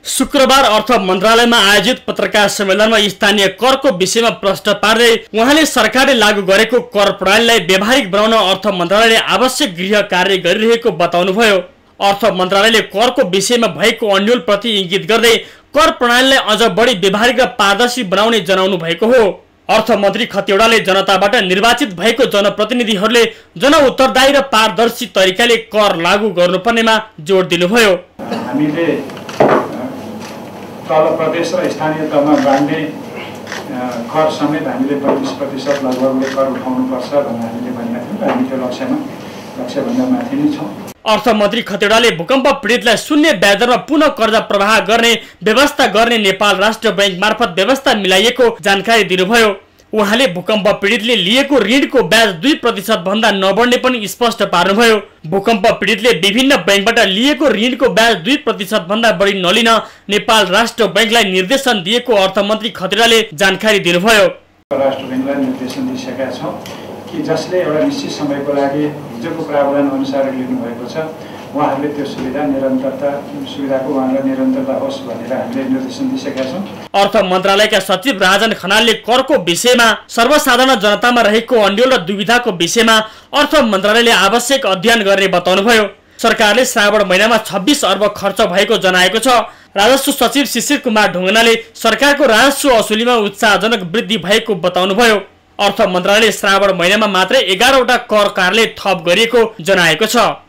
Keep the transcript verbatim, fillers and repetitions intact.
शुक्रबार अर्थ मन्त्रालयमा आयोजित पत्रकार सम्मेलनमा स्थानीय करको विषयमा प्रश्न पार्दै उहाँले सरकारले लागू गरेको कर प्रणालीलाई व्यावहारिक बनाउन अर्थ मन्त्रालयले आवश्यक गृह कार्य गरिरहेको बताउनुभयो। अर्थ मन्त्रालयले करको विषयमा भएको अन्यल प्रति इंगित गर्दै कर प्रणालीलाई अझ बढी व्यावहारिक र पारदर्शी बनाउने जनाउनु भएको हो। अर्थमन्त्री खतिवड़ाले जनताबाट निर्वाचित भएको जनप्रतिनिधिहरूले जनउत्तरदायी र पारदर्शी तरिकाले कर लागू गर्नुपर्नेमा जोड दिनुभयो। हामीले तल प्रदेश र स्थानीय तहमा बाँड्ने कर समेत हामीले पैंतीस प्रतिशत लगभगले कर उठाउनुपर्छ भनेर हामीले भनेका थियौँ। हामी त्यो लक्ष्यमा लक्ष्यभन्दा माथि नै छौँ। अर्थमन्त्री खतिवड़ाले भूकम्प पीडितलाई शून्य ब्याजदरमा पुनः कर्जा प्रवाह गर्ने व्यवस्था गर्ने नेपाल राष्ट्र बैंक मार्फत व्यवस्था मिलाइएको जानकारी दिनुभयो। उहाँले भूकम्प पीडितले लिएको ऋणको ब्याज दुई प्रतिशत भन्दा नबढ्ने पनि स्पष्ट पार्नुभयो। भूकम्प पीडितले विभिन्न बैंकबाट लिएको ऋणको ब्याज दुई प्रतिशत भन्दा बढी नलिन नेपाल राष्ट्र बैंकलाई निर्देशन दिएको अर्थमन्त्री खतिवड़ाले जानकारी दिनुभयो। राष्ट्र बैंकलाई निर्देशन दिइसकेका छौँ कि जसले एउटा निश्चित समयको लागि हिजोको प्रावधान अनुसार लिनुभएको छ उहाँहरूले त्यो सुविधा निरन्तरता सुविधाको उहाँलाई निरन्तरता होस् भनेर हामीले निर्देशन दिइसकेका छौँ। अर्थ मन्त्रालयका सचिव राजन खनालले करको विषयमा सर्वसाधारण जनतामा रहेको अन्यल र दुविधाको विषयमा अर्थ मन्त्रालयले आवश्यक अध्ययन गर्ने बताउनुभयो। सरकारले श्रावण महिनामा छब्बीस अर्ब खर्च भएको जनाएको छ। राजस्व सचिव शिशिर कुमार ढुङ्गानाले सरकारको राजस्व असुलीमा उत्साहजनक वृद्धि भएको बताउनुभयो। अर्थ मन्त्रालयले श्रावण महिनामा मात्रै एघारवटा कर कार्यालय थप गरिएको जनाएको छ।